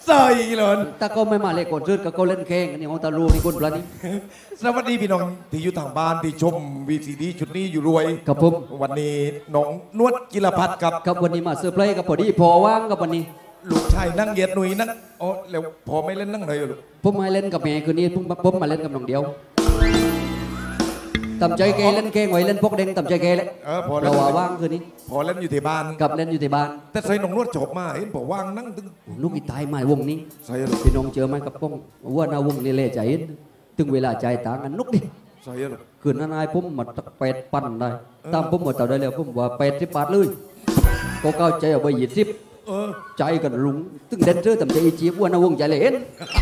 ใส่เลยแต่ก็ไม่มาเล่นกดซื้อก็เล่นแข่งนี่ของตาลูนี่คนปลานี้สวัสดีพี่น้องที่อยู่ทางบ้านที่ชมวีซีดีชุดนี้อยู่รวยครับผมวันนี้น้องนวดกิรพัฒน์ครับวันนี้มาเซอร์ไพรส์กับพอดีพอว่างกับวันนี้ลูกชายนั่งเหยียดหนุ่ยนั่งอ๋อแล้วพอไม่เล่นนั่งเลยลูกผมมาเล่นกับแม่คืนนี้ผมมาเล่นกับน้องเดียวตำใจเกเล่นเกงไว้เล่นพกเด้งตำใจเกเลยเราว่างคืนนี้พอเล่นอยู่ที่บ้านกับเล่นอยู่ที่บ้านแต่ใส่น้องนวดจบมาเห็นบอกว่างนั่งตึงลูกอีตายมาวงนี้ใส่พี่น้องเจอไหมกับป้องว่าหน้าวงนี่เล่ใจถึงเวลาใจต่างกันนุกดิใส่คืนนั้นนายผมมาเป็ดปั่นได้ตามผมหมดต่อได้แล้วผมว่า80 บาทเลยก็เข้าใจเอาไป20ใจกันลุงตึงเด่นเจอตำใจอีจีบว่าหน้าวงใจเลยเห็น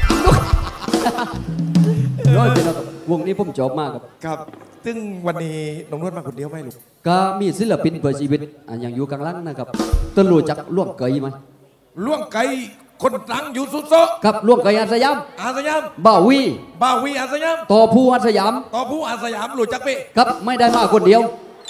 ร้อยเป็นวงนี้ผมจบมากครับซึ่งวันนี้น้องนวดมาคนเดียวไหมลูกก็มีศิลปินเพื่อชีวิตอย่างอยู่กลางล่างนะครับต้นรู้จักล่วงไก่ไหมล่วงไก่คนตรังอยู่สุดโซครับล่วงไก่อาสยามบ่าวีอาสยามต่อผู้อาสยามรู้จักพี่ครับไม่ได้มาคนเดียว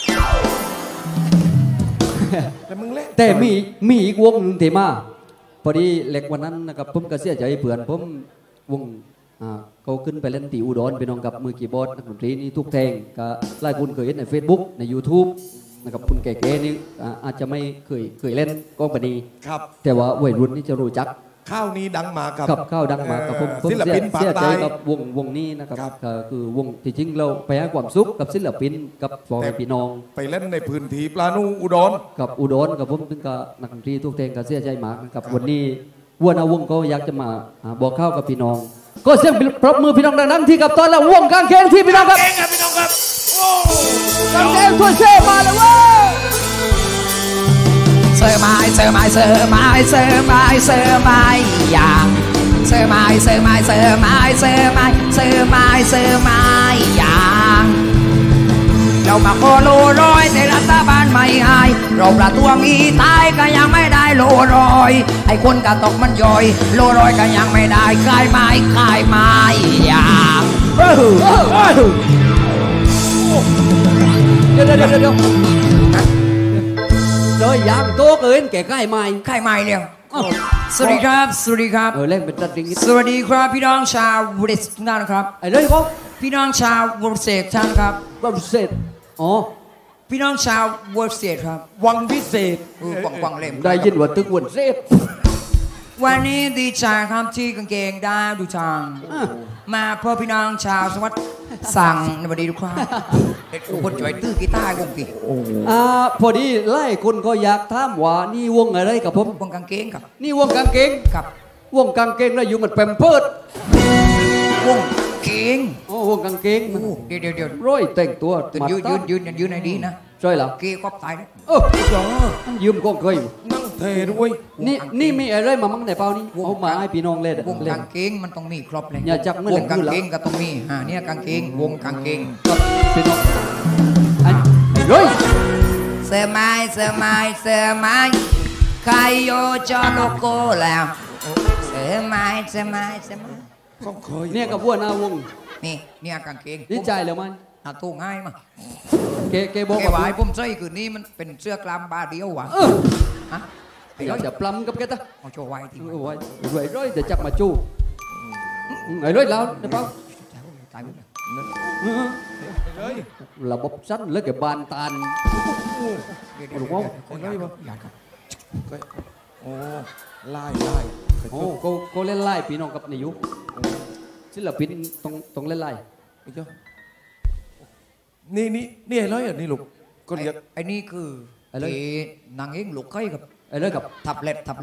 แต่มึงเล่นแต่มีอีกวงนึงที่มาพอดีเล็กวันนั้นนะครับผมก็เสียใจเพื่อนผมวงเขาขึ้นไปเล่นตีอุดรไปน้องกับมือกีย์บอร์ดนักดนตรีนี่ทุกแทงก็หลายคนเคยเห็นใน Facebook ใน YouTube นะครับคุณแก่ๆนี่อาจจะไม่เคยเล่นก้องปนีครับแต่ว่าวัยรุ่นนี่จะรู้จักข้าวนี้ดังมากับข้าวดังมากับผมศิลปินเสียใจกับวงนี้นะครับคือวงที่จริงเราไปให้ความสุขกับศิลปินกับพ่อแม่พี่น้องไปเล่นในพื้นที่ปลานูอุดรกับอุดรกับผมถึงกับนักดนตรีทุกแทงก็เสียใจมากนะครับวันนี้วัวนาวงก็อยากจะมาบอกข้าวกับพี่น้องก็เสียงปรบมือพี่น้องดังๆที่กับตอนละวงกางเกงที่พี่น้องครับพี่น้องครับกางเกงทั่วเซ่มาเลยว้าเสื้อไม้อย่างเสื้อไม้อย่างเรามาโคโลร้อยแต่รัฐบาลไม่ให้เราประท้วงอีตายก็ยังไม่ได้โลร้อยไอ้คนกะตกมันย่อยโลร้อยก็ยังไม่ได้คลายไม้อย่างเดี๋ยวเลยยางโต๊ะเกินแก่ใกล้ไม้เนี่ยสวัสดีครับเล่นเป็นตัดริงสวัสดีครับพี่น้องชาววอร์เซทุกท่านครับไอ้เลยครับพี่น้องชาววอร์เซท่านครับวอร์เซอ๋อพี่น้องชาววอร์เซครับวังพิเศษวังเล่มได้ยินว่าตึกวอร์เซวันนี้ดีใจครับที่กางเกงได้ดูทางมาเพื่อพี่น้องชาวสวัสดิ์สั่งในวันนี้ทุกครับคนจ่อยตื้อกีตาร์วงกี่พอดีไล่คนก็อยากถามว่านี่วงอะไรกับผมวงกางเกงครับนี่วงกางเกงครับวงกางเกงแล้วอยู่มันแปมเพิร์ดวงเกงวงกางเกงเดี๋ยวร้อยแต่งตัวยืนในดีนะใช่หรอเกย์ก็ตายมันยืมก็เคยนั่งเทด้วยนี่มีอะไรมามั่งในเปล่านี่เอามาให้พี่น้องเล่นวงกางเกงมันต้องมีครบเลยอย่าจับเมื่อไหร่วงกางเกงก็ต้องมีเนี่ยกางเกงวงกางเกงกับพี่น้องเฮ้ยเสื้อไม้ใครโยจอโลโก้แล้วเสื้อไม้ต้องเคยเนี่ยกับวัวหน้าวงเนี่ยกางเกงดีใจเลยมันตู้ง่ายมาเกบอกว่าไอ้ผมใส่คืนนี้มันเป็นเสื้อกล้ามบาเดียววะอยากจะปล้ำกับแกตะเอาโชว์ไว้ที่ไว้ร้อยเดี๋ยวจับมาจูไอ้ร้อยแล้วเดี๋ยวเปล่าระบบสั้นแล้วแกบานตานถูกไหมโอ้ไล่โอ้ก็เล่นไล่พี่น้องกับนายยุศิลปินต้องเล่นไล่นี่อะไรอ่ะนี่ลูกก็เรียกไอ้นี่คือไอ้นางเองลูกไข่กับไอ้เลยกับทับเล็ดก็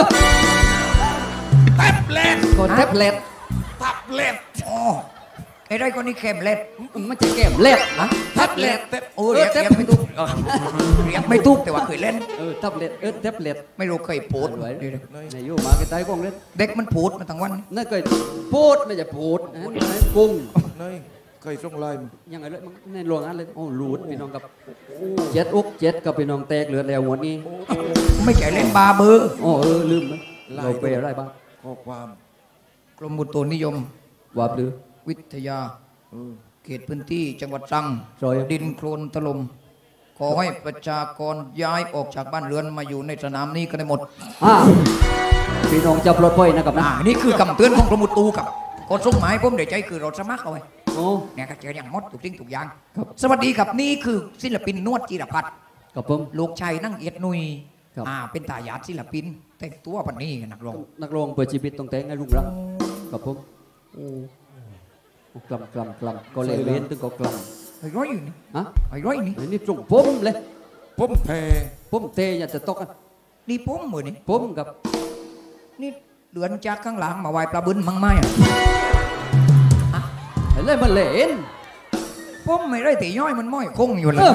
แท็บเล็ดอ๋อไอ้ไรคนนี้แคมเล็ดมันจะแคมเล็ดนะแท็บเล็ดโอ้เรียกไม่ทุกแต่ว่าเคยเล่นแท็บเล็ดแท็บเล็ดไม่รู้เคยโพสไว้ในยูมาใกล้ๆกล้องเล่นเด็กมันโพสมาทั้งวันนั่นเคยโพสไม่จะโพสกุ้งเคยส่งไลน์ยังไงเลยมันในโรงงานเลยโอ้รูดพี่น้องกับเจ็ดกับพี่น้องแตกเหลือแล้วหัวนี้ไม่ใช่เล่นบาเบอร์ลืมเราไปอะไรบ้างข้อความกรมอุตุนิยมว่าหรือวิทยาเขตพื้นที่จังหวัดตรังดินโคลนถล่มขอให้ประชากรย้ายออกจากบ้านเรือนมาอยู่ในสนามนี้กันได้หมดพี่น้องจะปลดปล่อยนะครับนะนี่คือคำเตือนของกรมอุตุกับคนส่งหมายผมเดี๋ยวใจคือเราสมัครเอาไว้โอ้เนี่ยก็เจออย่างมดถูกทิ้งถูกอย่างครับสวัสดีครับนี่คือศิลปินนวดจิรพัฒน์กับผมลูกชายนั่งเอียดนุยครับเป็นทายาทศิลปินแต่งตัวปันนี้กันนักร้องนักร้องเปิดชีวิตต้องแต่งให้รุ่งเรืองกับผมโอ้กลำก็เลยเล่นถึงก็กลไอ้ร้อยอยู่นี่ำฮะไอ้ร้อยนี่ไอ้นี่ตรงผมเลยผมแพ้ผมเตะอย่าจะตกกันนี่ผมเหมือนนี่ผมกับนี่เดือนจากข้างหลังมาไหวปลาบึ้นมั้งไหมอ่ะไอ้เล่นมันเล่นผมไม่ได้ตีย่อยมันม้อยคงอยู่เลเอย อ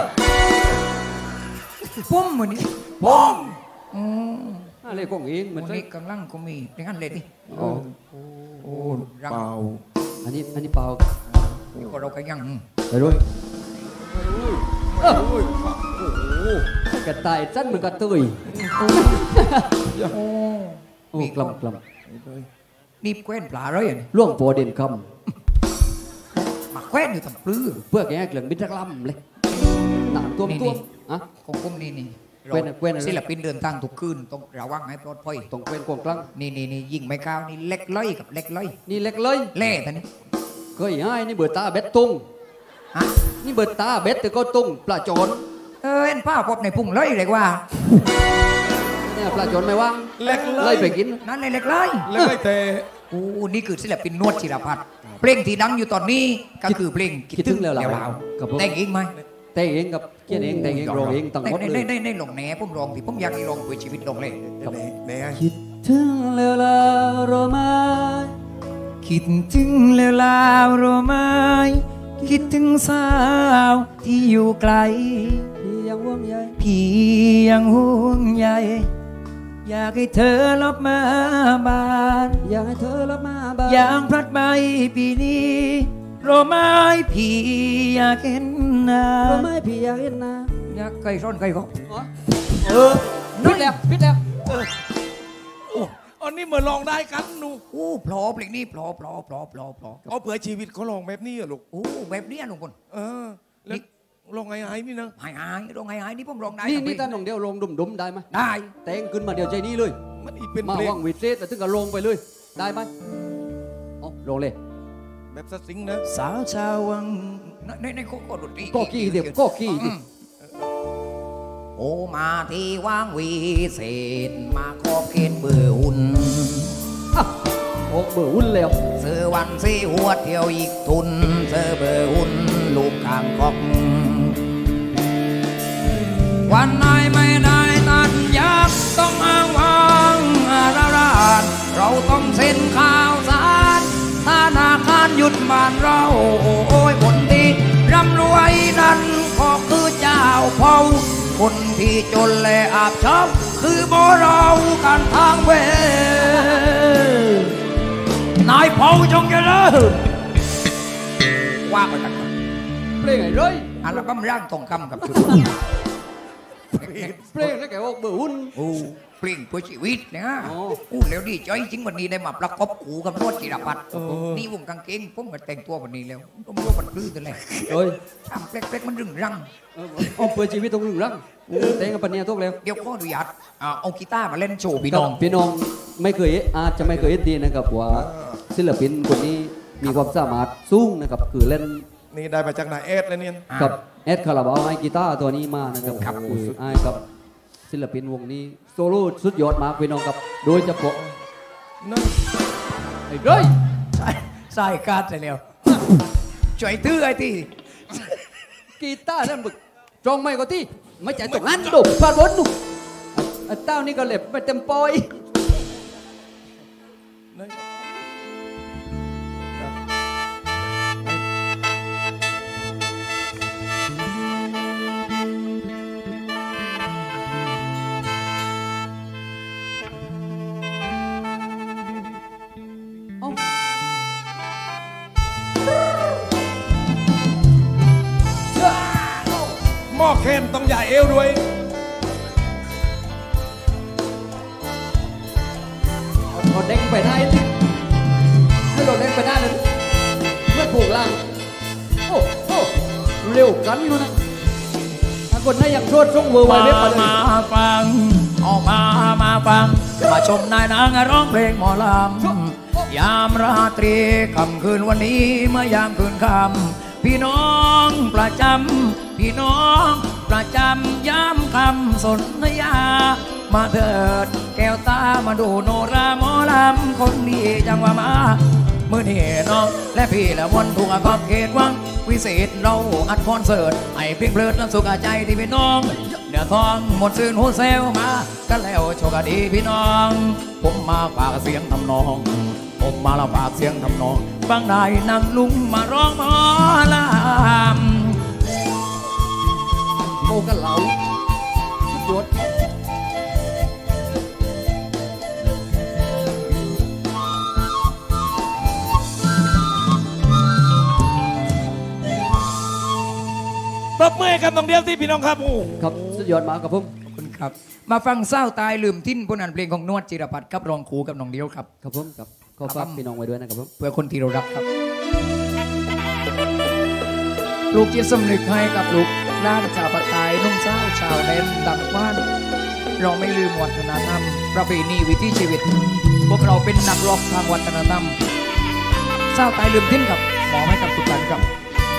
ผมเหมือนนี่ผมอืมอะไรของเองเหมือนวันกันนี้กำลังก็มีในงานเลยดิอ๋อโอ้รังเปล่าอันนี้เปล่านี่ก็เราก็ยังไปด้วยเออแกตายสั้นเหมือนกระตุยโอ้โอ้กลำนี่แคว้นปลาเลยอ่ะนี่ล่วงโปรเด่นคมาแคว้นอยู่ทำปลื้อำเพื่อแกเกลื่อนมิตรลำเลยหนามตัวนี่อะของผมนี่แคว้นอะไรศิลปินเดินทางทุกคืนต้องระวังให้ปลอดภัยต้องเป็นกองกลางนี่ยิงไม่ก้าวนี่เล็กร้อยกับเล็กร้อยนี่เล็กเลยเล่ท่านนี่เคยให้นี่เบิดตาเบ็ดตุ้งฮะนี่เบิดตาเบ็ดแต่ก็ตุ้งปลาโจรเอ็นผ้าพบในพุ่งร้อยเลยว่าเนี่ยปลาโจรไม่ว่างเล็กเลเลย ยไปกินนั่นเลยเล็กร้อยเล็กเลยแต่โอ้นี่คือศิลปินนวดจิรพัฒน์เพลงที่ดังอยู่ตอนนี้ก็คือเพลงคิดถึงแล้วแล้วเราครับผมแต่งเองไหมแต่งเองกับเขียนเองแต่งเองร้องเองตั้งหมดเลยได้ลงแหนผมร้องที่ผมอยากให้ร้องเพื่อชีวิตลงเลยแหน่คิดถึงแล้วล่ะโรมาคิดถึงแล้วลาวโรไม้คิดถึงสาวที่อยู่ไกลพี่ยังห่วงใยพี่ยังห่วงใยอยากให้เธอลบมาบ้านอยากให้เธอรับมาบ้างอย่างพลัดใบปีนี้โรไม้พี่อยากเห็นหน้าโรมาพี่อยากเห็นหน้าอยากใกล้ร้อนใกล้ก็อ๋อพิดแล้วโอ้อันนี้เหมือนลองได้กันหนูโอ้เพลอเพลงนี้เพลอเอาเผื่อชีวิตเขาลองแบบนี้อะลูกโอ้แบบนี้ลุงพลแล้วลองไงนี่นะหายร้องหายนี่ผมร้องได้นี่ตาหนองเดียวลงดุมได้ไหมได้แต่งขึ้นมาเดียวใจนี้เลยมันอีเป็นมาเพลงว่างวิเศษแต่ถึงกับลงไปเลย ได้ไหมอ๋อลงเลยแบบสสิงนะสาวชาววังในโคดนตรีก็กี่เดี๋ยวก็กี่ดิโอมาที่ว่างวิเศษมาขอบเขตเบื่อหุ่นอ่ะโอ้เบื่อวุ่นแล้วเสือวันสีหัวเที่ยวอีกทุนเสือเบื่อหุ่นลูกข้างกอกวันไหนไม่ได้ตัดยักต้องอ้างวางอาราดเราต้องเซ็นข่าวสารธนาคารหยุดบ้านเราโอ้ยคนที่ร่ำรวยนั้นก็คือเจ้าเผ่าคนที่จนและอาบชอบคือบ่เรากันทางเวนายเผ่าจงเจริญว่าไปกันเพลงไงเลยอัลบั้มร่างทองคำกับชุดเพลงแล้วแกว่าเบื่อวุ่นโอ้เพลงเพื่อชีวิตนะอ๋ออู้แล้วดีใจจริงวันนี้ได้มาประกบขู่กับรถจิรพัฒน์นี่วงกางเกงผมก็แต่งตัววันนี้แล้วผมว่ามันปลื้มตัวเลยเอ้ยทำเป๊กๆมันรึงรังเอาเปิดชีวิตตรงหนึ่งรังแต่งกับปัญญาทุกแล้วเดี๋ยวขออนุญาตเอากีตาร์มาเล่นโชว์พี่น้องพี่น้องไม่เคยอาจจะไม่เคยเห็นดีนะครับว่าศิลปินคนนี้มีความสามารถสูงนะครับคือเล่นนี่ได้มาจากนายเอสแล้วเนี่ยกับเอ็ดคาราบาวไอกีตาร์ตัวนี้มานะครับครับคือไอ้กับศิลปินวงนี้โซโล่สุดยอดมากพี่น้องครับโดยเฉพาะนั่นไอ้เร้ยใส่กาดใส่แล้วช่วยตื้อไอ้ที่กีตาร์นั่นบึกตรงไม่ก็ที่ไม่ใช่ตรงนั้นดุฟาดบนดุไอ้เต้านี่ก็เล็บไม่เต็มปอยนั่นเอ้าหม้อเคนต้องใหญ่เอวด้วยเอาเด้งไปได้ดิให้เราเด้งไปได้เลยเมื่อผูกล่างโอ้โอ้เร็วกันนู่นนะถ้าคนไหนอยากโทษช่องเวอร์ไวเว็บมาเลยฟังออกมาฟังมาชมนายนางร้องเพลงหมอลำยามราตรีค่ำคืนวันนี้เมื่อยามคืนค่ำพี่น้องประจำพี่น้องประจำยามคำสนธยามาเถิดแก้วตามาดูโนราหมอลำคนดีจังว่ามามื่อนี่น้องและพี่และวันถูกขอบเขตวังวิเศษเราอัดคอนเสิร์ตไอ้เพียงเพลิดและสุขใจที่พี่น้องเนื้อทองหมดซื่นหูเซลมาก็แล้วโชคดีพี่น้องผมมาฝากเสียงทำนองผมมาละฝากเสียงทำนองฟังได้นั่งลุงมาร้องหมอลำโมกันเหลาสุดยอดปรบมือกับน้องเดียวที่พี่น้องครับโอ้ครับสุดยอดมากครับผมขอบคุณครับมาฟังเศร้าตายลืมทิ้นผลงานเพลงของนวดจิรพัฒน์กับรองครูกับน้องเดียวครับครับผมครับขอฝากพี่น้องไว้ด้วยนะครับผมเพื่อคนที่เรารักครับปลูกจิตสำนึกให้กับลูกหลานชาวปากใต้นุ่มสาวชาวแดนดังว่านเราไม่ลืมวัฒนธรรมประเพณีวิถีชีวิตพวกเราเป็นนักร้องทางวัฒนธรรมเศร้าตายลืมทิ้นครับมอบให้กับทุกท่านครับ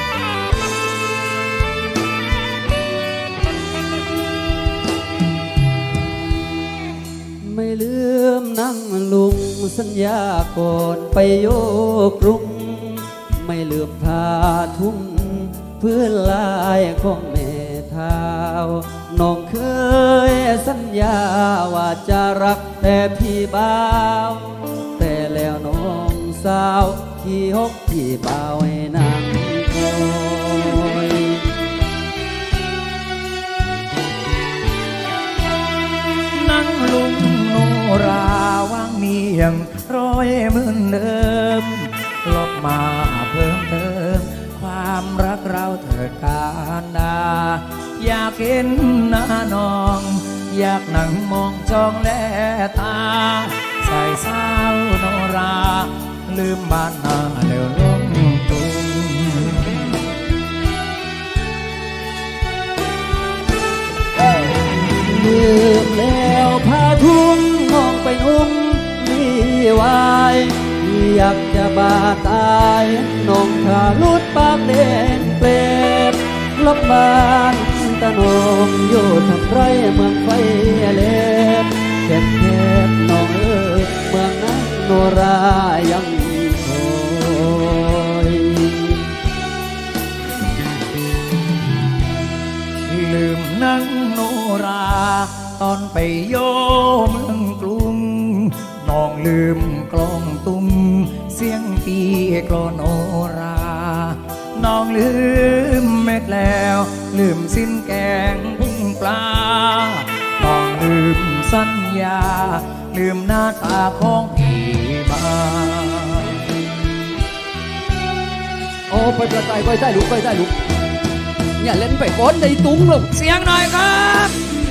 ไม่ลืมนั่งลุงสัญญาก่อนไปโยกรุงไม่ลืมท่าทุ่งเพื่อลายของแม่เท้าน้องเคยสัญญาว่าจะรักแต่พี่บ่าวแต่แล้วน้องสาวที่หกที่บ่าวให้นั่งคอยนั่งลุงโนราวางเมียงร้อยเหมือนเดิมลบมาเพิ่มเติมความรักเราเถิดการดาอยากเห็นหน้าน้องอยากนั่งมองจ้องแลตาใส่สาวโนราลืมบ้านนาเร็วลงตุงลืมแล้วพาทุ่งมองไปนุ่มมีวายอยากจะบาตายน้องขาลุดปากแดงเปรตลับบ้านตะนองอยู่ทำไรเมืองไฟเล็บเก็บเก็บน้องเมืองนั้นโนรายังคอยลืมนั่งโนราตอนไปโยเมืองกรุงน้องลืมกลองตุ้มเสียงปีกลอโนราน้องลืมเม็ดแล้วลืมสิ้นแกงพุ่งปลาน้องลืมสัญญาลืมหน้าตาของพี่บ้าโอ้ไปใต้ลูกอย่าเล่นไปก้อนในตุ้งหรอกเสียงหน่อยครับ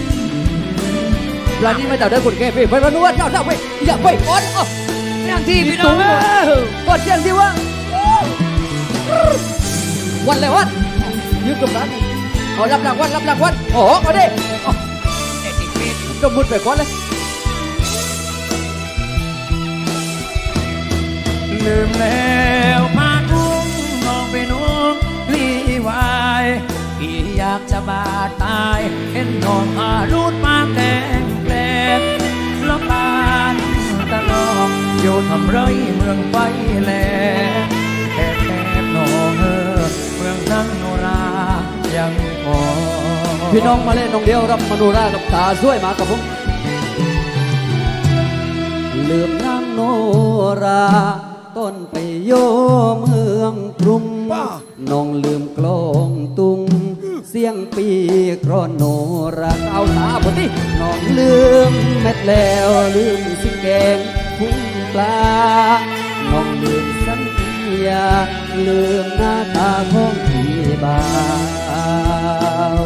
ร้านนี้ไม่ต่างได้คนแก่ไปนวดเจ้าไปอย่าไปก้อนอย่างที่พี่น้องก้อนเสียงที่ว่าวันอะไรวันยืนตรงนั้นเอารับรางวัลโอ้โหเอาดิก็มุดไปก้อนเลยลืมแล้วพาทุ่งมองไปนุ่งลีวายพี่อยากจะบาดตายเห็นน้องอารูดปากแดงแกลบลบบ้านตะนองอยู่ทำไรเมืองไฟแลแค่น้องเมืองนั่งโนรายังพอพี่น้องมาเล่นน้องเดียวรับมโนรากับตาช่วยมากับผมลืมนั่งโนราต้นไปโยเมืองกรุงน้องลืมกลองตุงเสียงปีกรอนโนราเอาตาบดิน้องลืมเม็ดแล้วลืมสิ่งแกงพุ่งปลาน้องลืมสัญญาลืมหน้าตาของพี่บ่าว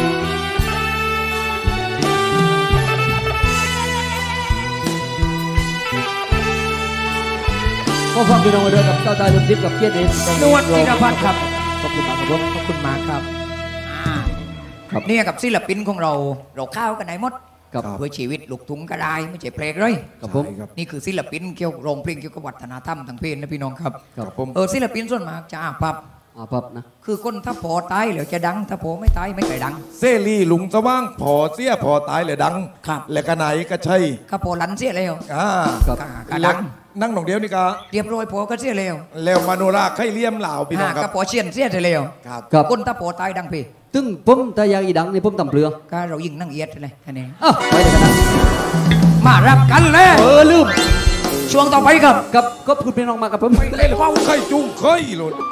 ก็ฟังพี่น้องมาด้วยกับเจ้าตายลุงทิพย์กับเกียรตินวดจิรพัฒน์ครับขอบคุณมากครับขอบคุณมากครับครับนี่กับศิลปินของเราข้าวกันไหนหมดกับครับเพื่อชีวิตลูกทุ่งก็ได้ไม่ใช่เพลงเลยกับผมใช่ครับนี่คือศิลปินเกี่ยวกับโรงเพลงเกี่ยวกับวัฒนธรรมทางเพลงนะพี่น้องครับครับผมศิลปินส่วนมากจะอาภัพพับนะคือคนถ้าพอตายแล้วจะดัง ถ้าพอไม่ตายไม่เคยดังเซรีลุงสว่างพอเสียพอตายเลยดังครับและกะไหนก็ใช่ก็พอหลันเสียแล้วครับก็ดังนั่งหนองเดียวนี่ก็เรียบร้อยพอก็เสียแล้วแล้วมาโนราไข่เลี่ยมเหล่าพี่น้องคก็รับพอเชียนเสียแล้วครับครับคนถ้าพอตายดังพี่ตึงผมแต่อยางอีดังนี่ผมตำเปลือก็เรายิงนั่งเอียดเลยอันนี้อ้าวไปเลยกันนะมารับกันเลยลืมช่วงต่อไปครับกับก็พูดพี่น้องมากับผมเล่นเฝ้าไข่จุ้งไข่หลุด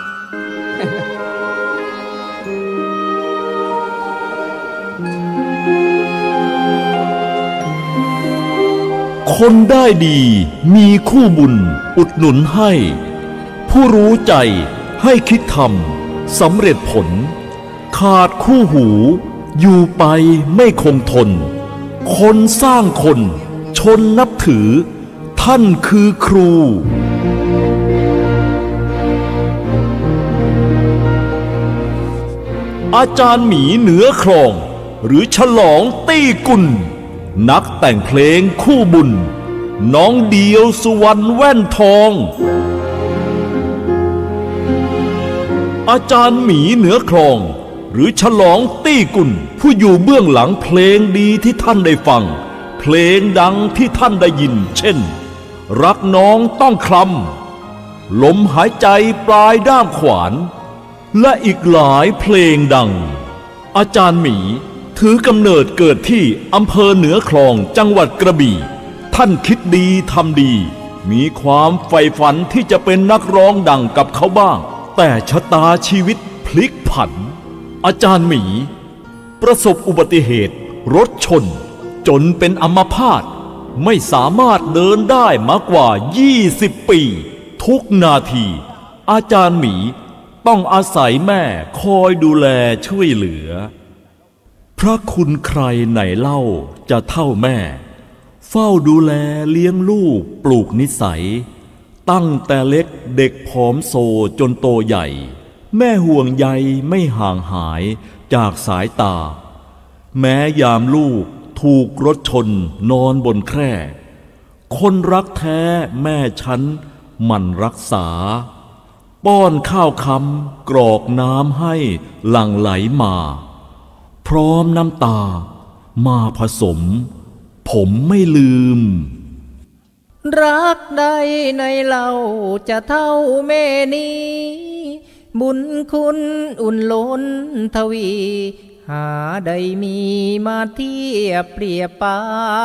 คนได้ดีมีคู่บุญอุดหนุนให้ ผู้รู้ใจให้คิดทำสำเร็จผล ขาดคู่หูอยู่ไปไม่คงทน คนสร้างคนชนนับถือ ท่านคือครู อาจารย์หมีเหนือคลอง หรือฉลองตี้กุลนักแต่งเพลงคู่บุญ น้องเดียวสุวรรณแว่นทอง อาจารย์หมีเหนือคลอง หรือฉลองตี้กุลผู้อยู่เบื้องหลังเพลงดีที่ท่านได้ฟัง เพลงดังที่ท่านได้ยินเช่น รักน้องต้องคลำลมหายใจปลายด้ามขวานและอีกหลายเพลงดัง อาจารย์หมีถือกำเนิดเกิดที่อำเภอเหนือคลองจังหวัดกระบี่ท่านคิดดีทำดี มีความใฝ่ฝันที่จะเป็นนักร้องดังกับเขาบ้าง แต่ชะตาชีวิตพลิกผัน อาจารย์หมีประสบอุบัติเหตุรถชนจนเป็นอัมพาตไม่สามารถเดินได้มากว่า20 ปี ทุกนาที อาจารย์หมีต้องอาศัยแม่คอยดูแลช่วยเหลือพระคุณใครไหนเล่าจะเท่าแม่เฝ้าดูแลเลี้ยงลูกปลูกนิสัยตั้งแต่เล็กเด็กผอมโซจนโตใหญ่แม่ห่วงใยไม่ห่างหายจากสายตาแม้ยามลูกถูกรถชนนอนบนแคร่คนรักแท้แม่ฉันหมั่นรักษาป้อนข้าวคำกรอกน้ำให้หลั่งไหลมาพร้อมน้ำตามาผสมผมไม่ลืมรักใดในเราจะเท่าแม่นี้ บุญคุณอุ่นล้นทวี หาได้มีมาเทียบเปรียบปาน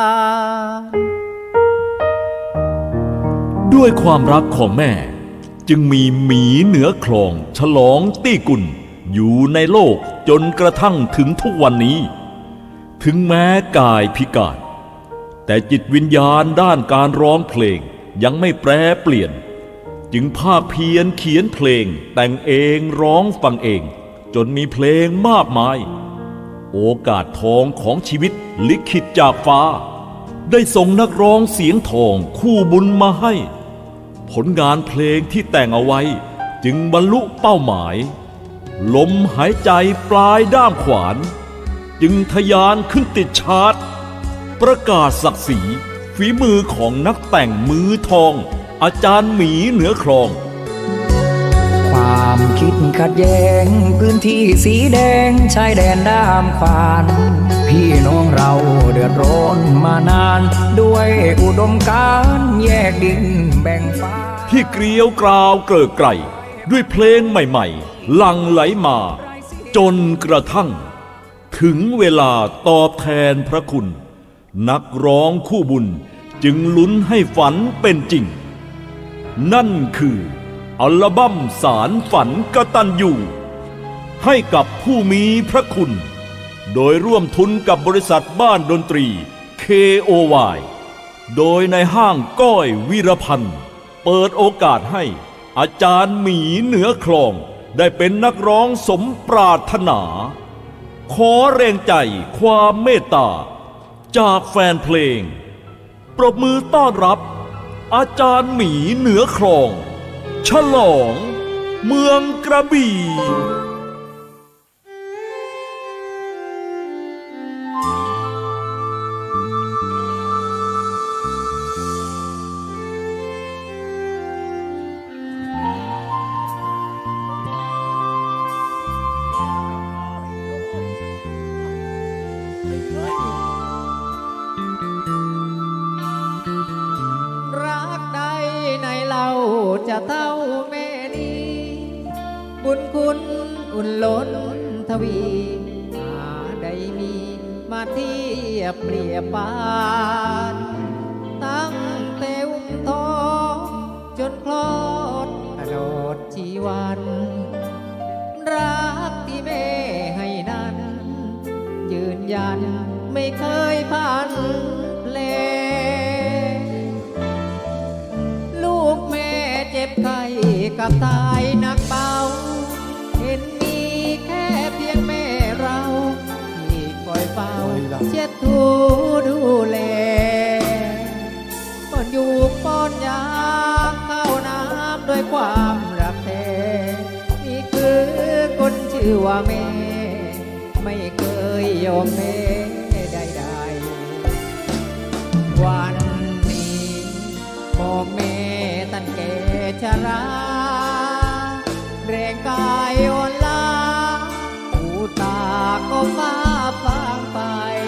ด้วยความรักของแม่จึงมีหมีเหนือคลองฉลองตี้กุลอยู่ในโลกจนกระทั่งถึงทุกวันนี้ ถึงแม้กายพิการแต่จิตวิญญาณด้านการร้องเพลงยังไม่แปรเปลี่ยนจึงภาคเพียรเขียนเพลงแต่งเองร้องฟังเองจนมีเพลงมากมายโอกาสทองของชีวิตลิขิตจากฟ้าได้ส่งนักร้องเสียงทองคู่บุญมาให้ผลงานเพลงที่แต่งเอาไว้จึงบรรลุเป้าหมายลมหายใจปลายด้ามขวานจึงทะยานขึ้นติดชาร์ตประกาศศักดิ์ศรีฝีมือของนักแต่งมือทองอาจารย์หมีเหนือคลองความคิดขัดแย้งพื้นที่สีแดงชายแดนด้ามขวานพี่น้องเราเดือดร้อนมานานด้วยอุดมการณ์แยกดินแบ่งฟ้าที่เกลียวกราวเกลิกไกรด้วยเพลงใหม่ๆหลั่งไหลมาจนกระทั่งถึงเวลาตอบแทนพระคุณนักร้องคู่บุญจึงลุ้นให้ฝันเป็นจริงนั่นคืออัลบั้มสารฝันกตัญญูให้กับผู้มีพระคุณโดยร่วมทุนกับบริษัทบ้านดนตรี KOY โดยในห้างก้อยวีรพันธ์เปิดโอกาสให้อาจารย์หมีเหนือคลองได้เป็นนักร้องสมปรารถนาขอแรงใจความเมตตาจากแฟนเพลงปรบมือต้อนรับอาจารย์หมีเหนือคลองฉลองเมืองกระบี่จะเท่าแม่นี้บุญคุณอุ่นล้นทวีหาได้มีมาเทียบเปรียบปานตั้งแต่อุ้มท้องจนคลอดตลอดชีวันรักที่แม่ให้นั้นยืนยันไม่เคยพันแปลลูกแม่เจ็บไข้กับตายหนักเบาเห็นมีแค่เพียงแม่เราที่คอยเฝ้าเช็ดถูดูแลป้อนอยู่ป้อนยาเข้าน้ำด้วยความรักแท้นี่คือคนชื่อว่าแม่ไม่เคยยอมแพ้ใดๆวันนี้พ่อแม่ตั้งแก่ชราแรงกายอ่อนล้าหูตาก็ฟ้าฟางไป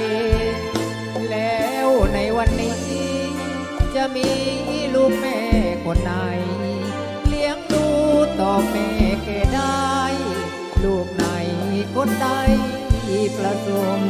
แล้วในวันนี้จะมีลูกแม่คนไหนเลี้ยงดูต่อแม่แก่ได้ลูกไหนคนใดประสม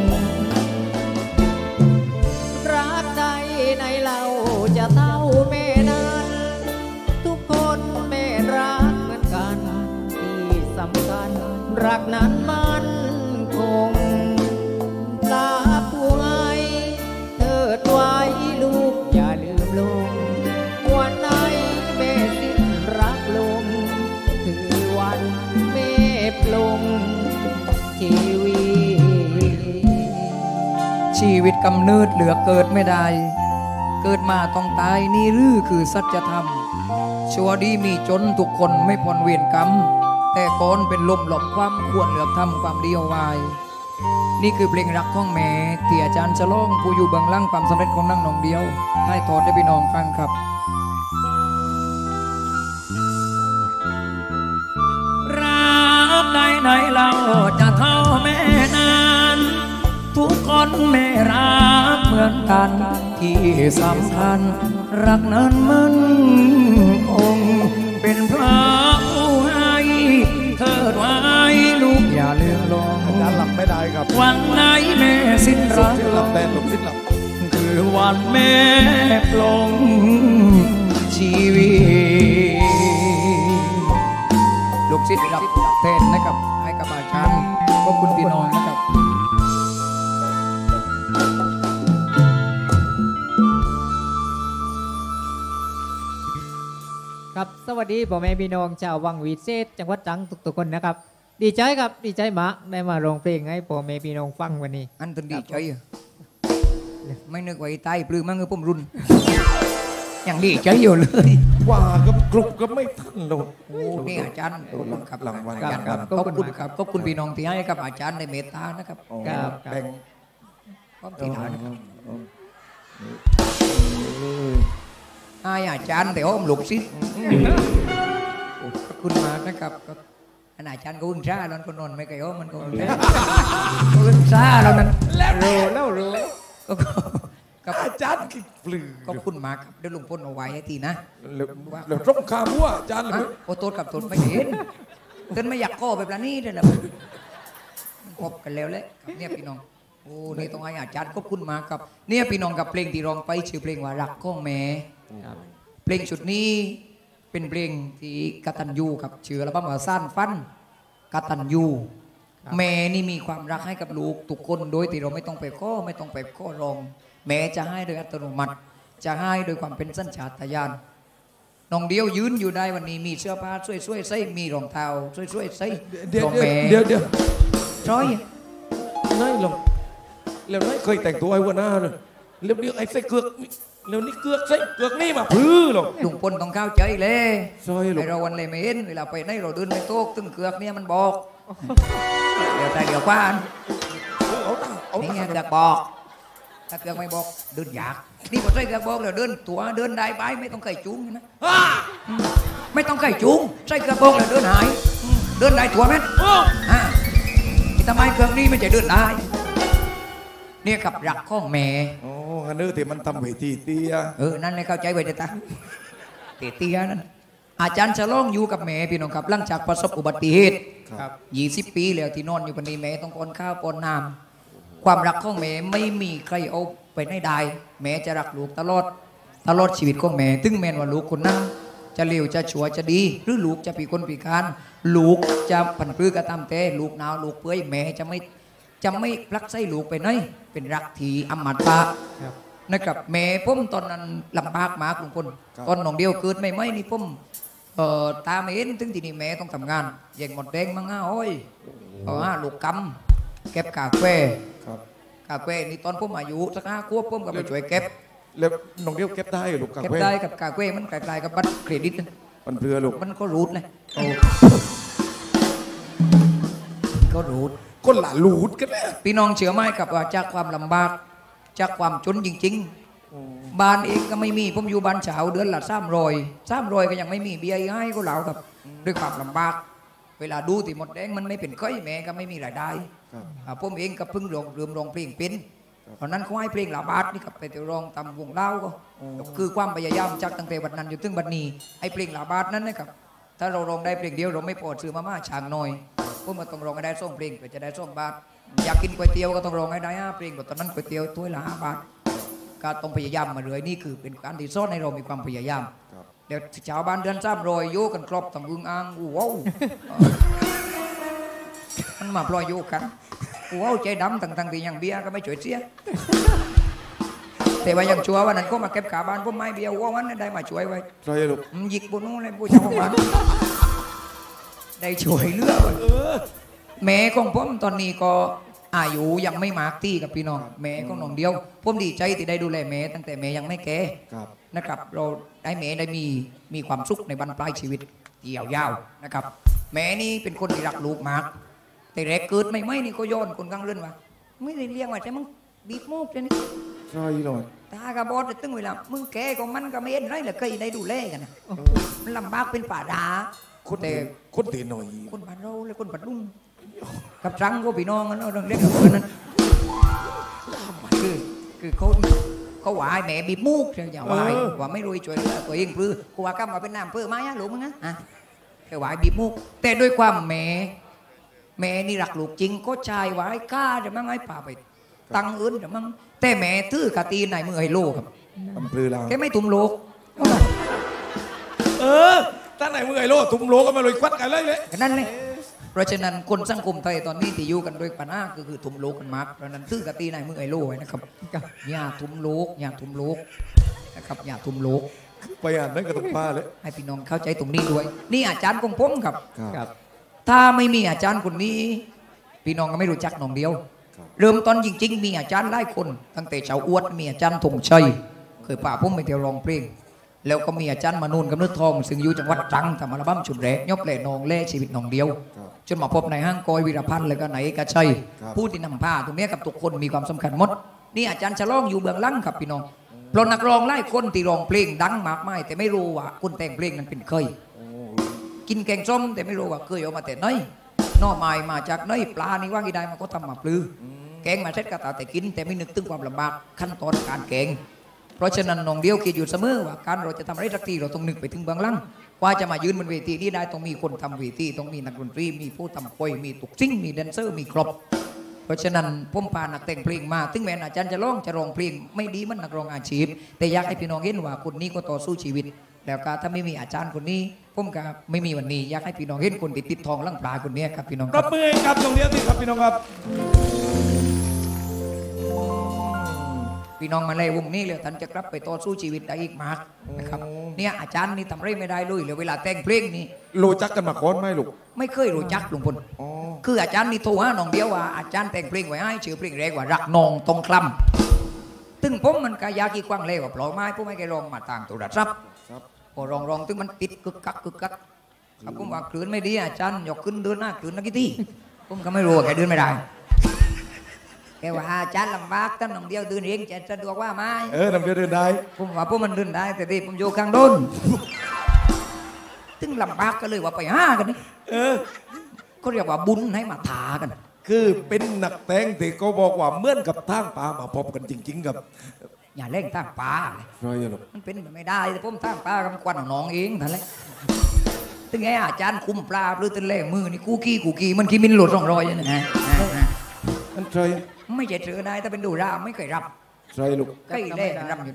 รักใดในเราจะเท่าแม่นั้นทุกคนแม่รักเหมือนกันที่สำคัญรักนั้นมันคงลาผู้ให้เถิดไว้ลูกอย่าลืมลงวันไหนแม่สิ้นรักลงคือวันแม่ปลงชีวิตกำเนิดเหลือเกิดไม่ได้เกิดมาต้องตายนี่หรือคือสัจธรรมชั่วดีมีจนทุกคนไม่พ้นเวรกรรมแต่ก่อนเป็นลมหลบความควรเลือกทำความดีเอาไว้นี่คือเพลงรักของแม่ที่อาจารย์ฉลองผู้อยู่เบื้องหลังความสำเร็จของนางน้องเดียวให้ทอดให้พี่น้องฟังครับรักใดไหนเราจะเท่าแม่นั้นทุกคนไม่รักเหมือนกันที่สำคัญรักนั้นมันคงเป็นพระผู้ให้เถิดไว้ลูกอย่าลืมลงด้านหลังไม่ได้ครับวันไหนแม่สิ้นรักสิ้นหลับแต่หลบสิ้นหลับคือวันแม่ปลงชีวิตลูกศิษย์รับแทนนะครับให้กับอาจารย์ขอบคุณพี่น้องนะครับครับสวัสดีพ่อแม่พี่น้องชาววังวิเศษจังหวัดตรังทุกๆคนนะครับดีใจครับดีใจมากได้มาร้องเพลงให้พ่อแม่พี่น้องฟังวันนี้อันตันดีใจไม่นึกว่าไอ้ตายปลื้มมากเลยผมรุนอย่างดีใจอยู่เลยว่าก็กรุบก็ไม่ทันหรอกโอ้นี่อาจารย์ขอบคุณครับหลังวันอาจารย์ครับขอบคุณครับขอบคุณพี่น้องที่ให้กับอาจารย์ในเมตตานะครับครับแบ่งขอบคุณนะครับให้อาจารย์แต่อ้อมลูกศิษย์ขอบคุณมากนะครับอาจารย์ก็อึ้งซ่าแล้วคนนอนไม่ไกลอ้อมมันก็อึ้งซ่าแล้วนั้นแล้วรู้กับอาจารย์กินปลือขอบคุณมากครับเดี๋ยวลุงพลเอาไว้ให้ทีนะแล้วร่มขาบัวอาจารย์เลยโอ้โตกับตนไม่เห็นเต้นไม่อยากก่อแบบนี้เลยนะคบกันแล้วแหละเนี่ยพี่น้องโอ้นี่ต้องให้อาจารย์ขอบคุณมากครับเนี่ยพี่น้องกับเพลงที่ร้องไปชื่อเพลงว่ารักของแม่เพลงชุดนี้เป็นเพลงที่กตัญญูครับชื่ออัลบั้มว่าซ่านฟันกตัญญูแม่นี่มีความรักให้กับลูกทุกคนโดยที่เราไม่ต้องไปข้อไม่ต้องไปข้อรองแม่จะให้โดยอัตโนมัติจะให้โดยความเป็นสัญชาตญาณน้องเดียวยืนอยู่ได้วันนี้มีเสื้อผ้าสวยๆใส่มีรองเท้าสวยๆใส่เดี๋ยวร้อยน้อยลงแล้วน้อยเคยแต่งตัวไอ้หัวหน้าเลยแล้วนี่ไอ้ใส่เกือกแล้วนี่เกือกใส่เกือกนี่มาพื้นหรอกลุงพลต้องเข้าใจเลยใช่หรอกเราวันเลยไม่เห็นเวลาไปในเราเดินในโต๊ะตึ้งเกือกเนี่ยมันบอกเดี๋ยวใจเดี๋ยวกว้านนี่ไงเกือกบอกถ้าเกือกไม่บอกเดินยากนี่พอใส่เกือกบอกแล้วเดินตัวเดินได้ไปไม่ต้องไก่จุ้งนะไม่ต้องไก่จุ้งใส่เกือกบอกแล้วเดินหายเดินได้ตัวไหมทำไมเกือกนี้ไม่ใช่เดินได้เนี่ยกับรักของแม่โอ้ฮันเนอร์ที่มันทำเวทีเตี้ยนั่นเลยเข้าใจไว้เด็ดตาเตี้ยนั่นอาจารย์ฉลองอยู่กับแม่พี่น้องครับหลังจากประสบอุบัติเหตุครับ 20 ปีแล้วที่นอนอยู่ปนีแม่ต้องป้อนข้าวป้อนน้ำความรักของแม่ไม่มีใครเอาไปไหนได้แม่จะรักลูกตลอดชีวิตของแม่ถึงแม้ว่าลูกคนนั้นจะเลวจะชั่วจะดีหรือลูกจะปีคนปีการลูกจะผันพื้กระทำแต่ลูกหนาวลูกเปื่อยแม่จะไม่รักใส่ลูกไปไหนเป็นรักที่อมตะนะครับแม่ผมตอนนั้นลำบากมากลุงพลตอนน้องเดียวเกิดไม่นี่ผมตาไม่เห็นถึงที่นี่แม่ต้องทำงานแย่งหมดแดงมังงะโอ้ยลูกกำเก็บกาแฟครับกาแฟนี่ตอนผมอายุสัก5 ขวบผมก็ไปช่วยเก็บแล้วน้องเดียวเก็บได้เหรอลูกกาเก็บแฟได้กับกาแฟมันคล้ายๆกับบัตรเครดิตนะมันเพื่อลูกมันก็รูดเลยก็รูดคนหลานหลูดกันแน่พี่น้องเชื่อไหมกับว่าจากความลำบากจากความจนจริงๆบ้านเองก็ไม่มีผมอยู่บ้านเฉาเดือนละ300ก็ยังไม่มีเบี้ยให้ก็เหล่ากับด้วยความลำบากเวลาดูที่หมดแดงมันไม่เป็นค่อยแม่ก็ไม่มีรายได้ผมเองก็เพิ่งร้องเพลงเป็นตอนนั้นเขาให้เพลงลาบาดนี่กับไปเที่ยวร้องตำวงเล่าก็คือความพยายามจากตั้งแต่วันนั้นจนถึงบัดนี้ไอ้เพลงลาบาดนั้นนะครับถ้าเราร้องได้เพลงเดียวเราไม่พอซื้อมาม่าช่างน้อยผมก็ต้องร้องให้ได้2 เพลงเพื่อจะได้2 บาทอยากกินก๋วยเตี๋ยวก็ต้องร้องให้ได้5 เพลงตอนนั้นก๋วยเตี๋ยวถ้วยละ5 บาทก็ต้องพยายามมาเรื่อยนี่คือเป็นการที่สอนให้เรามีความพยายามเดี๋ยวชาวบ้านเดือน300โยกันครบตำบึงอ่างว้าวมันมาปล่อยโยกันว้าวใจดำตั้งที่ยังเบี้ยก็ไม่ช่วยเสียแต่ว่ายังชัวร์วันนั้นก็มาเก็บขาบ้านผมไม่เบี้ยว้าวนั้นได้มาช่วยไว้ใช่ลูกหยิกบนนู้นเลยผู้ชายบ้านได้ช่วยเหลือไว้แม่ของผมตอนนี้ก็อายุยังไม่มากที่กับพี่น้องแม่ของน้องเดียวผมดีใจที่ได้ดูแลแม่ตั้งแต่แม่ยังไม่แก่ครับนะครับเราได้แม่ได้มีความสุขในบรรปลายชีวิตยาวๆนะครับแม่นี่เป็นคนที่รักลูกมากแต่แรกเกิดไม่นี่ก็ย้อนคนกลางเรือนว่าไม่ได้เลี้ยงว่าใช่มึงบีบมูกเลยนี่ใช่หน่อยตากระบอดตึ้งเวลามึงแก่ของมันก็ไม่เห็นไรเลยเคยได้ดูแลกันนะมันลำบากเป็นป่าดาคนแต่คนเตะหน่อยคนบ้านเราเลยคนบ้านลุงกับรังก็พี่น้องกันเราเรียกกับเพื่อนนั้นคือเขาว่าแม่บีบมูกอย่าว่าไม่รู้ช่วยเหลือตัวเองปลื้อกูว่าก็มาเป็นน้ำเพื่อมาหลูกมึงนะแค่ว่าบีบมูกแต่ด้วยความแม่นี่รักลูกจริงก็ชายว่าให้ฆ่าจะมั่งให้ป่าไปตังอื่นจะมั่งแต่แม่ทื่อกะตีไหนมือไอ้โลครับมันเพื่อเราแค่ไม่ตุ่มโลกตั้งไหนมึงไอ้โลทุ่มโลก็มาเลยควัดกันเลยนั่นเลยเพราะฉะนั้นคนสังคมไทยตอนนี้ที่อยู่กันด้วยปัญหาคือตุ่มโลกกันมากเพราะนั้นทื่อกะตีไหนมือไอ้โลไว้นะครับอย่าตุ่มโลกนะครับอย่าตุ่มโลกไปอ่านนั่นก็ต้องป้าเลยให้พี่น้องเข้าใจตรงนี้ด้วยนี่อาจารย์ของผมครับครับถ้าไม่มีอาจารย์คนนี้ พี่น้องก็ไม่รู้จักน้องเดียว เริ่มต้นจริงๆมีอาจารย์หลายคนตั้งแต่ชาวอวดมีอาจารย์ธงชัยเคยป่าผมไปเที่ยวร้องเพลงแล้วก็มีอาจารย์มนูนกำเนิดทองซึ่งอยู่จังหวัดตรังทำอัลบั้มชุดแรกยบแหล่นองแล่ชีวิตน้องเดียวจนมาพบในห้างกอยวีรพันธ์แล้วก็ไหนกระชัยผู้ที่นำผ้าตรงนี้กับทุกคนมีความสำคัญหมดนี่อาจารย์ฉลองอยู่เบื้องหลังครับพี่น้องเพราะนักร้องหลายคนที่ร้องเพลงดังมากมายแต่ไม่รู้ว่าคนแต่งเพลงนั้นเป็นเคยกินแกงส้มแต่ไม่รู้ว่าเคยเอามาแต่ไหนนอกไม้มาจากไหนปลานี่ว่างกี่ได้มันก็ทำมาปลือแกงมาเสร็จก็แต่กินแต่ไม่นึกถึงความลำบากขั้นตอนการแกงเพราะฉะนั้นน้องเดียวคิดอยู่เสมอว่าการเราจะทำอะไรสักทีเราต้องนึกไปถึงเบื้องหลังกว่าจะมายืนบนเวทีนี้ได้ต้องมีคนทำเวทีต้องมีนักดนตรีมีผู้ทำโปยมีตุกซิ่งมีแดนเซอร์มีครบเพราะฉะนั้นผมพานักแต่งเพลงมาถึงแม้อาจารย์จะร้องเพลงไม่ดีมันนักร้องอาชีพแต่อยากให้พี่น้องเห็นว่าคนนี้ก็ต่อสู้ชีวิตแล้วก็ถ้าไม่มีอาจารย์คนนี้ผมก็ไม่มีวันนี้อยากให้พี่น้องเห็นคนติดทองลังปลาคนนี้ครับพี่น้องปรบมือให้กับน้องเดียวสิครับพี่น้องครับพี่น้องมาเลยวงนี้เลยท่านจะกลับไปต่อสู้ชีวิตได้อีกมากนะครับเนี่ยอาจารย์นี่ทำไรไม่ได้เลยเลยเวลาแต่งเพลงนี่รู้จักกันมาก่อนไหมลูกไม่เคยรู้จักลุงพลคืออาจารย์นี่โทรหาน้องเดียวว่าอาจารย์แต่งเพลงไว้ให้ชื่อเพลงแรกว่ารักนองตรงคลำตึงผมมันกายากีกว้างเลยว่าปล่อยไม้ผมไม่เคยลองมาต่างตัวรับพอร้องตึงมันติดกึกกักผมว่าคลื่นไม่ดีอาจารย์ยกขึ้นเดินหน้าคลื่นนักกีฬาผมก็ไม่รู้ว่าแกเดินไม่ได้แกว่าอาจารย์ลำบากท่านน้องเดียวเดินเองจะสะดวกว่าไหมน้องเดียวเดินได้ผมว่าผมมันเดินได้แต่ที่ผมอยู่ข้างโดนตึงลำบากก็เลยว่าไปห้ากันนี่เขาเรียกว่าบุญให้มาทากันคือเป็นนักแต่งที่เขาบอกว่าเหมือนกับทางป่ามาพบกันจริงๆกับอย่าเล่นทางป่าใช่หรอมันเป็นไม่ได้แต่ผมทางป่ากับควันน้องเองท่านเลยตึงไงอาจารย์คุมปลาหรือตึงเล่มือนี่กูกี้มันขี้มินหลุด200นะฮะอันใครไม่ใช่เจอได้ถ้าเป็นดูราไม่เคยรับใครลูกใกล้เล่รับอยู่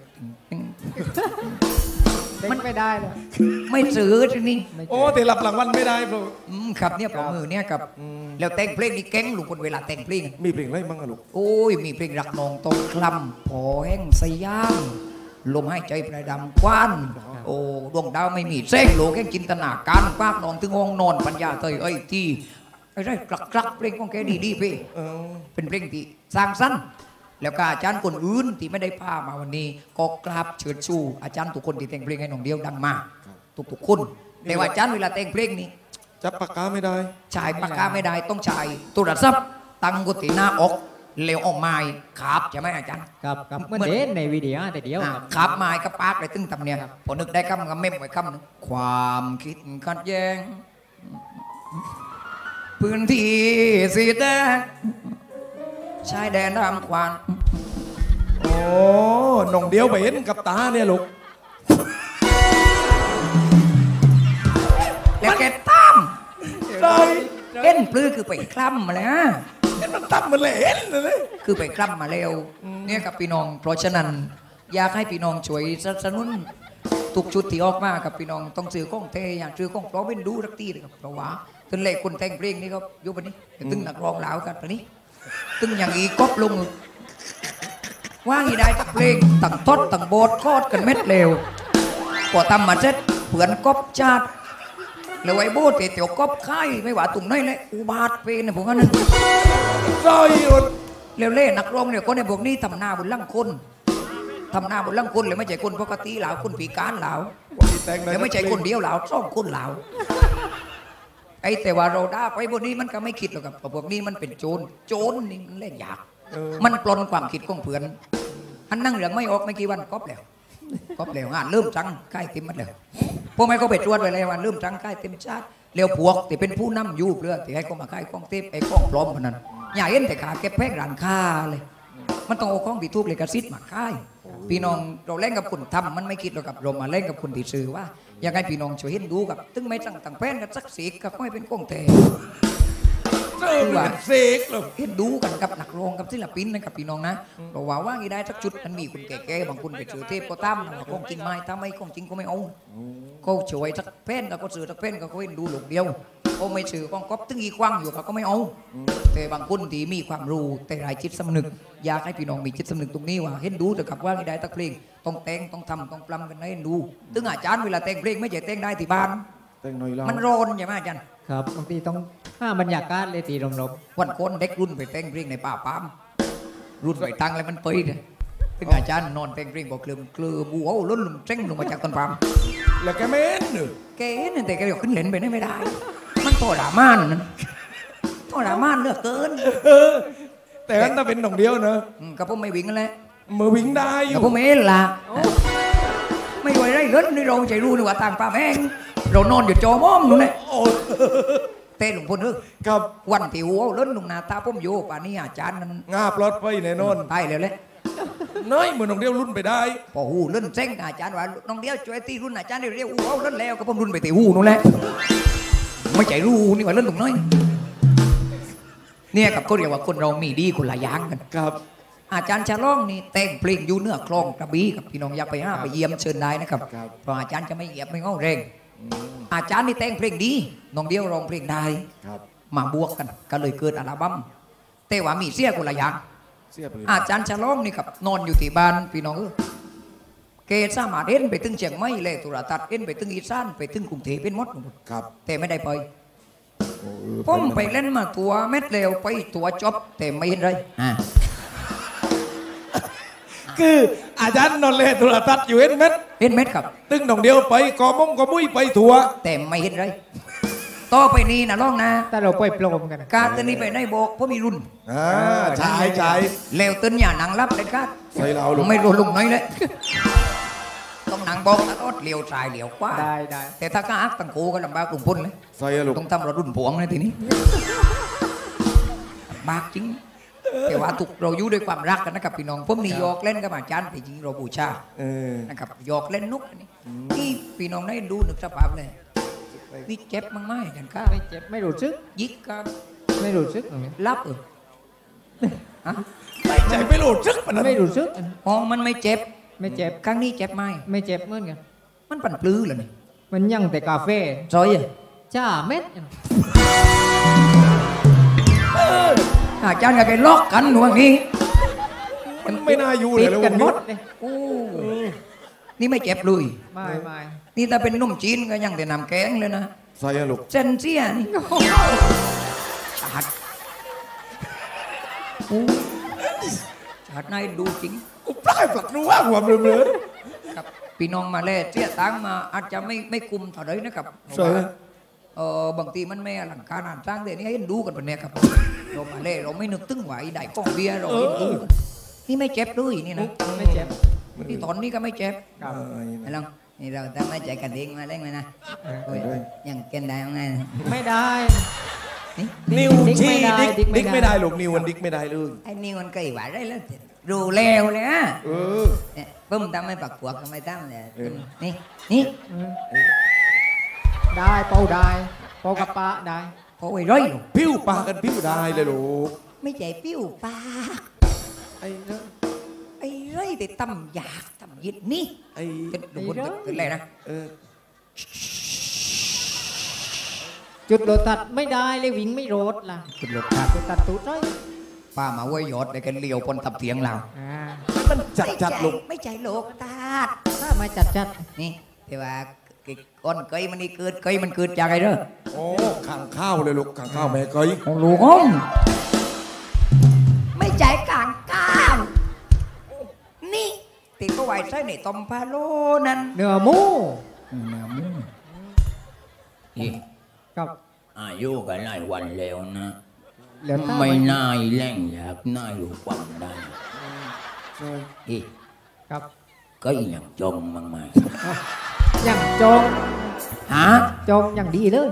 มันไม่ได้เลยไม่ซื้อทีนี้โอ้แต่หลับหลังวันไม่ได้ลูกครับเนี่ยปรบมือเนี่ยครับแล้วแต่งเพลงนี่เก่งลูกคนเวลาแต่งเพลงมีเพลงอะไรบ้างอะลูกโอ้ยมีเพลงรักนองตรงคลำพอแห้งสยามลมหายใจประดำกว้านโอ้ดวงดาวไม่มีเส้นโลกแห่งจินตนาการกว้างนอนถึงห้องนอนปัญญาเตยที่ไอ้ไรกลักเพลงของแกดีพี่เป็นเพลงที่สร้างสรรค์แล้วก็อาจารย์คนอื่นที่ไม่ได้พามาวันนี้ก็กราบเชิญชูอาจารย์ทุกคนที่แต่งเพลงให้น้องเดียวดังมากทุกคนแต่ว่าอาจารย์เวลาแต่งเพลงนี้จับปากกาไม่ได้ชายปากกาไม่ได้ต้องชายโทรศัพท์ตั้งกุฏิหน้าอกเร็วออกไม้ขาบใช่ไหมอาจารย์ครับเมื่อเด่นในวิดีโอแต่เดียวขาบไม้กับปากเลยตึ้งตำเนี่ยพอนึกได้คำก็เม้มไว้คำนึงความคิดขัดแย้งพื้นที่สีแดงชายแดนรามควานโอ้น้องเดียวไปเห็นกับตาเนี่ยลูกแล้วแกตั้มได้เห็นปลื้อคือไปคล่ำมาแล้วเห็นมันตั้มมันเลยเห็นเลยคือไปคล่ำมาเร็วเนี่ยกับพี่น้องเพราะฉะนั้นอยากให้พี่น้องช่วยสนับสนุนทุกชุดที่ออกมากับพี่น้องต้องซื้อข้องเทอย่างซื้อข้องเพราะเป็นดูรักตีเลยครับเพราะว่าตึงเล่คนแต่งเพลงนี่ก็ยุบนี้ตึงนักร้องเหลากันตอนนี้ตึงอย่างอีก๊อปลงว่างอีได้ตักเพลงตั้งทอดตั้งโบสคอดกันเม็ดเร็วพอทำมาเสร็จเผื่อนก๊อปชาติแล้วไอ้โบสเตี๋ยวก๊อปค่ายไม่ว่าตุ่มน้อยเลยอุบาทเพลงนะพวกนั้นซอยอุดเร็วเล่นักร้องเนี่ยคนในพวกนี้ทำหน้าบนล่างคนทำหน้าบนล่างคนเลยไม่ใช่คนปกติเหลาคนปีการเหลาแต่งแล้วไม่ใช่คนเดียวเหลาสองคนเหลาไอ้แต่ว่าเราด่าไปพวกนี้มันก็ไม่คิดหรอกครับเพราะพวกนี้มันเป็นโจรนี่มันเล่นยากมันปลนความคิดของเพื่อนอันนั่งเหลืองไม่ออกไม่กี่วันก๊อปแล้วงานเริ่มจังใกล้เต็มมัดแล้วพวกไม่ก็ไปตรวจไว้เลยวันเริ่มจังใกล้เต็มชาติเร็วพวกที่เป็นผู้นำยูบเรื่องที่ให้เขามาขายของเทปไอ้ของปลอมพนันอย่าเห็นแต่ขาเก็บแพงร้านค้าเลยมันต้องเอาของปีทูบเลยกระซิบมาขายพี่น้องเราเล่นกับคนทำมันไม่คิดหรอกกับเรามาเล่นกับคนที่ซื้อว่ายังไงพี่น้องช่วยเห็นดูกับตึ้งไม่ตั้งแป้นกันสักสีก็ค่อยเป็นของเทเจอมันเสกหรอกเห็นดูกันกับนักร้องกับศิลปินนะครับพี่น้องนะเราว่าว่างอีได้สักชุดมันมีคนแก่ๆบางคนไปซื้อเทปก็ตามของจริงไม่ถ้าไม่ของจริงก็ไม่เอาก็ช่วยสักเพ้นแล้วก็ซื้อสักเพ้นก็เห็นดูหลงเดียวก็ไม่ซื้อของก๊อปตึ้งอีกว้างอยู่ก็ไม่เอาแต่บางคนที่มีความรู้แต่รายจิตสำนึกอยากให้พี่น้องมีจิตสำนึกตรงนี้ว่าเห็นดูแต่กับว่างอีได้สักเพลงต้องแต่งต้องทำต้องปล้ำกันให้เห็นดูตึ้งอาจารย์เวลาแต่งเพลงไม่ใช่แต่งได้ที่บ้านแต่งหน่อยเรามันร้อนใช่ไหมอาจารย์ครับบางทีต้องห้าบรรยากาศเลยตีลมวันคนเด็กรุ่นไปแต่งเพลงในป่าปามรุ่นไปตั้งแล้วมันเปยเนี่ยถึงอาจารย์นอนแต่งเพลงบอกเคลือบูเอาล้นลงเจ้งลงมาจากต้นปามแล้วแกไม่เห็นหรือแกเห็นแต่แกยกขึ้นเหรนไปได้ไม่ได้ มันโทรามานนั่นโทรามานเหลือกเกินแต่ถ้าเป็นน้องเดียวนะกับผมไม่วิ่งนั่นแหละมือวิ่งได้อกับยู่ผมไม่เห็นล่ะไม่ไหวไรเงินนี่เราใจรู้นี่ว่าต่างป่าแม่งเรานอนอยู่จอม้อมนู่นแหละโอ้เต้หลวงพ่อเออกับวันที่หัวเอาล้นลงหน้าตาผมโยป่านนี้อาจารย์นั้นงาปลอดไปแน่นอนตายแล้วแหละน้อยเหมือนน้องเดียวรุ่นไปได้พอหูเล่นเส้งอาจารย์ว่าน้องเดียวช่วยตีรุ่นอาจารย์เรียวเอาเล่นแล้วก็ผมรุ่นไปตีหูนู่นแหละไม่ใจรู้นี่ว่าเล่นตรงน้อยเนี่ยกับก็เรียกว่าคนเรามีดีคนละอย่างกันครับอาจารย์ฉลองนี่แต่งเพลงอยู่เนื้อคลองกระบี่กับพี่น้องอยากไปห้าไปเยี่ยมเชิญได้นะครับเพราะอาจารย์จะไม่เหยียบไม่ง้อแรงอาจารย์นี่แต่งเพลงดีน้องเดียวร้องเพลงได้ครับมาบวกกันก็เลยเกิดอัลบั้มแต่ว่ามีเสียคนละอย่างเสียไปเลยอาจารย์ฉลองนี่ครับนอนอยู่ที่บ้านพี่น้องเกสามารถเอ็นไปถึงเชียงใหม่เลยตุลาตัดเอ็นไปถึงอีสานไปถึงกรุงเทพเป็นหมดครับแต่ไม่ได้ไปโอ้ผมไปเล่นมาตัวเม็ดเร็วไปตัวจบแต่ไม่เห็นเลยคืออาจารย์นอนเล่นโทรทัศน์อยู่เห็นเม็ดเห็นเม็ดครับตึงน้องเดียวไปกอมงกอมุ้ยไปถั่วแต่ไม่เห็นเลยต่อไปนี้นะร้องนะถ้าเราปล่อยโปรมกันการตัวนี้ไปได้บอกเพราะมีรุ่นใช่ใช่แล้วตื่นอย่าหนังรับเลยครับใส่เราลูกไม่รู้ลุงน้อยเลยต้องหนังบอกตลอดเลี้ยวซ้ายเลี้ยวขวาได้แต่ถ้าก้าอักตั้งโคก็ลำบากลุงพ้นเลยใส่ลูกต้องทำรถรุ่นผวงเลยทีนี้บากจริงแต่ว่าถูกเราอยู่ด้วยความรักกันนะครับพี่น้องผมนี่หยอกเล่นกับอาจารย์แต่จริงเราบูชานะครับหยอกเล่นนุกอันนี้ที่พี่น้องได้ดูนึกสภาพเลยนี่เจ็บมั้งไหมกันข้าไม่เจ็บไม่รู้สึกยิกครับไม่รู้สึกรับฮะไม่ใจไม่หลุดซึกมันไม่รู้สึกอ๋อมันไม่เจ็บไม่เจ็บครั้งนี้เจ็บไหมไม่เจ็บเหมือนกันมันปั่นปลื้อเลยนี่มันยังแต่กาแฟซอยอ่ะจ้าเม็ดอาจารย์กับไอ้ล็อกกันหนูอย่างนี้มันไม่น่าอยู่เลติยดแล้วกันหมดเลยโอ้นี่ไม่เจ็บเลยไม่ไม่นี่ถ้าเป็นนมจีนก็ยังแต่น้ำแกงเลยนะใส่อะลูกเซนเซียนี่ชัดโอ้ชัดนายดูจริงกูปล้ายฝักรู้ว่าหัวเบลอครับพี่น้องมาเล่เสียตังค์มาอาจจะไม่คุมเท่าไรนะครับเพราะใช่ว่าบางทีมันไม่อลังการงานสร้างเดี๋ยวนี้ให้ดูกันแบบนี้ครับเรามาเล่เราไม่นึกตึ้งไหวได้กล้องเบียร์เราไม่ดูกันนี่ไม่เจ็บด้วยนี่นะไม่เจ็บนี่ตอนนี้ก็ไม่เจ็บครับไอ้ลองนี่เราต้องไม่ใจกันเองมาเล่นมานะโอ้ยยังเกินได้ยังไงไม่ได้นี่นิวดิ๊กชี้ไม่ได้ดิ๊กดิ๊ดิ๊กกไม่ไม่ได้ได้ลูกนิวมันดิ๊กไม่ได้เลยไอ้นี่มันเคยว่าได้แล้วรู้แล้วเลยอ่ะเออเนี่ยผมทำให้ปักขวดก็ไม่ตั้งเลยนี่นี่ได้เป่าได้เป่ากับปะได้โอ้ยร้อยลูกพิ้วปากกันพิ้วได้เลยลูกไม่ใจปิ้วปากไอ้เนอะไอ้ร้อยแต่ตำอยากตำยิดนี่ไอ้เป็นลูกคนเป็นอะไรนะเออจุดโดดตัดไม่ได้เลยวิ่งไม่โรดล่ะคุณลูกครับจุดตัดตูดร้อยป้ามาไว้ยอดในกันเลี้ยวปนตับเถียงเรามันจัดลูกไม่ใจโลกตาดถ้ามาจัดนี่แต่ว่าก้อนเกยมันนี่เกิดเกยมันเกิดจากอะไรเด้อโอ้ข้างข้าวเลยลูกข้างข้าวแม่ก้อยของลูกห้องไม่ใจกลางก้าวนี่ติก็ไหวใช่ในตอมพาโลนั่นเนื้อหมูเนื้อหมูนี่กับอายุกันหลายวันแล้วนะเหลือตาไม่น่ายแรงอยากน่าอยู่ฟังได้ใช่อีกับก็ยังจมมั้งไหมอย่างจงฮะจงอย่างดีเลย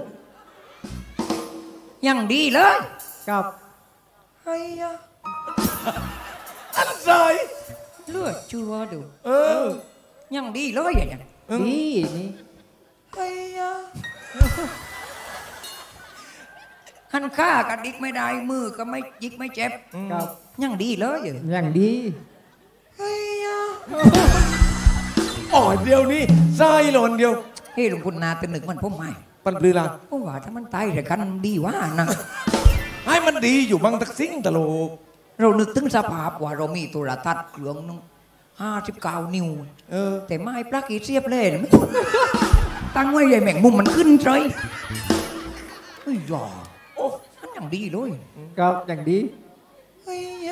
ยังดีเลยกับเฮ้ยอะอันใส่เลือดชัวดูเออยังดีเลยอย่างนี้ดีนี่เฮ้ยอะหันข้ากันดิกไม่ได้มือก็ไม่ยิกไม่เจ็บกับยังดีเลยอยู่อย่างดีเฮ้ยอะอ่อนเดียวนี่ใส่หล่นเดียวเฮ้ยหลวงคุณนาเป็นหนึ่งมันพ่อไม่ปันปลือละเพราะว่าถ้ามันตายแต่กันดีว่านะให้มันดีอยู่บางทักซิ่งตลกเรานึกถึงสภาพว่าเรามีโทรทัศน์เครื่องนึง59 นิ้วเออแต่ไม้ปลั๊กอีเสียบเลยไม่ต้องตั้งไว้ใหญ่แม่งมุมมันขึ้นเลยเฮ้ยหล่อโอ้มันอย่างดีเลยกับอย่างดีเฮ้ยอะ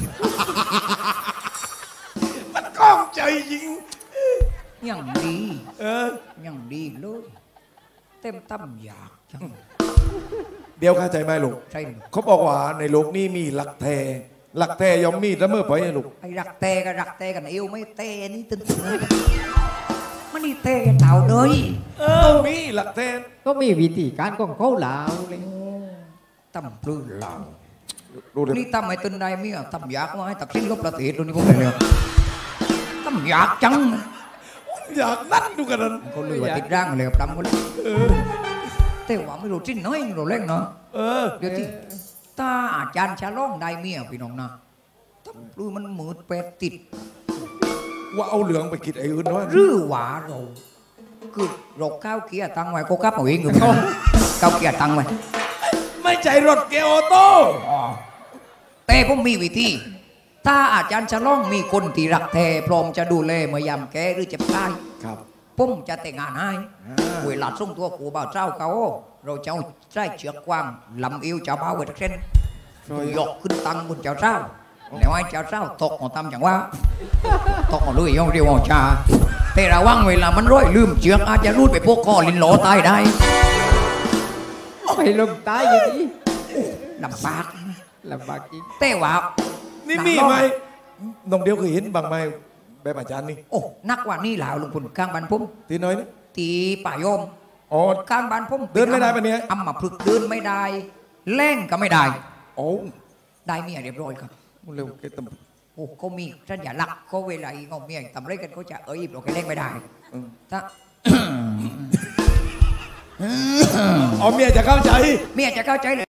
มันกล้องใจยิงอย่างดีเอออย่างดีเลยเต็มตั้มอยากจังเดี๋ยวเข้าใจไหมลูกใช่ไหมเขาบอกว่าในโลกนี้มีหลักแท้หลักแท้ย่อมมีแล้วเมื่อไปลูกไอ้รักแต่กับรักแต่กันเอวไม่แต่นี่ตึ้งมันนี่แต่เต่าเลยเออมีหลักแท้ก็มีวิธีการของเขาเหลาเลยตั้มปลื้มเราดูเลยนี่ตั้มไอ้ตึนได้มีอ่ะตั้มอยากว่าให้ตักสิ้นลบประเทศตรงนี้พวกนี้เลยตั้มอยากจังอยากนั่นดูกันนั้นเขาเลยว่าติดร่างเลยกับตั้มเขาเลยแต่ว่าไม่รู้สิ้นน้อยไม่รู้เล่นเนาะเออเดี๋ยวที่ตาอาจารย์ชาล่องได้เมียพี่น้องนะตั้มปลื้มมันมืดแปดติดว่าเอาเหลืองไปกินไอ้อื่นด้วยหรือว่าเราคือเราก้าวเกียร์ตั้งไว้ก็กลับเอาเองอยู่พี่น้องก้าวเกียร์ตั้งไว้ไม่ใจรถเกียร์ออโต้แต่ผมมีวิธี ถ้าอาจารย์ฉลองมีคนที่รักแท้พร้อมจะดูแลเมื่อยามแกหรือเจ็บตายครับผมจะแต่งงานให้เวลาส่งตัวกูบ่าวเจ้าเขาเราจะเอาใช้เชือกกวางลำเอวเจ้าบ่าวไว้ทุกเส้นยกขึ้นตั้งบนเจ้าเจ้าแล้วให้เจ้าเจ้าตกของตำอย่างว่าตกของลุยย่องเรียวของชาแต่ระวังเวลามันร้อยลืมเชือกอาจจะรูดไปพวกคอลิ้นโหลตายได้ไปลมตายอย่างนี้ลำบากลำบากจริงแต่ว่านี่มีไหมน้องเดียวเคยเห็นบางไหมแบบอาจารย์นี่โอ้นักกว่านี่หลาวลุงพลข้างบ้านผมทีน้อยนี่ตีป่าโยมอ๋อข้างบ้านผมเดินไม่ได้ปะเนี่ยอัมมาพลึกษ์เดินไม่ได้แล่งก็ไม่ได้โอ้ได้เมียเรียบร้อยครับเร็วแกตำโอ้เขามีสัญลักษณ์เขาเวลาเขาเมียทำอะไรกันเขาจะเราแกแล่งไม่ได้อืมถ้าอ๋อเมียจะเข้าใจเมียจะเข้าใจเลย